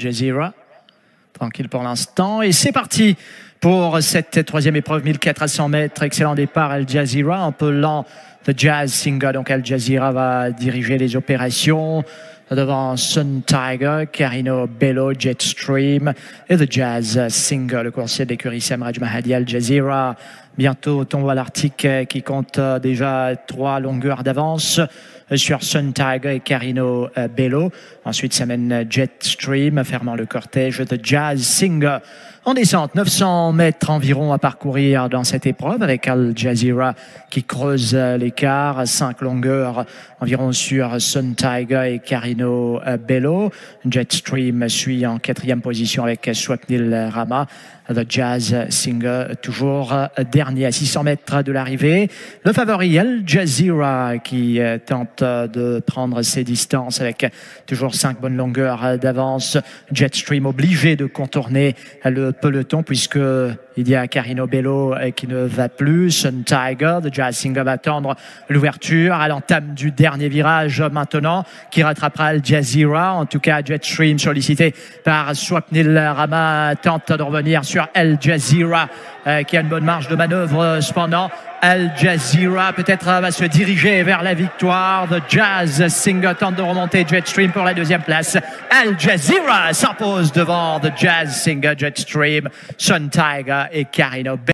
Jazeera. Tranquille pour l'instant. Et c'est parti pour cette troisième épreuve, 1400 mètres. Excellent départ, Al Jazeera. Un peu lent, The Jazz Singer. Donc Al Jazeera va diriger les opérations. Devant Sun Tiger, Carino Bello, Jetstream et The Jazz Singer, le coursier d'écurie Samraj Mahdi. Al Jazeera bientôt tombe à l'Arctique qui compte déjà 3 longueurs d'avance sur Sun Tiger et Carino Bello. Ensuite, ça mène Jetstream, fermant le cortège. The Jazz Singer en descente, 900 mètres environ à parcourir dans cette épreuve, avec Al Jazeera qui creuse l'écart, 5 longueurs environ sur Sun Tiger et Carino Bello. Jetstream suit en 4e position avec Swapnil Rama. The Jazz Singer toujours dernier à 600 mètres de l'arrivée. Le favori Al Jazeera qui tente de prendre ses distances avec toujours 5 bonnes longueurs d'avance. Jetstream obligé de contourner le peloton puisque il y a Carino Bello qui ne va plus. Sun Tiger, The Jazz Singer va attendre l'ouverture à l'entame du dernier virage maintenant qui rattrapera Al Jazeera. En tout cas, Jetstream sollicité par Swapnil Rama tente de revenir sur Al Jazeera qui a une bonne marge de manœuvre cependant. Al Jazeera peut-être va se diriger vers la victoire. The Jazz Singer tente de remonter Jetstream pour la 2e place. Al Jazeera s'impose devant The Jazz Singer, Jetstream, Sun Tiger et Carino Bello.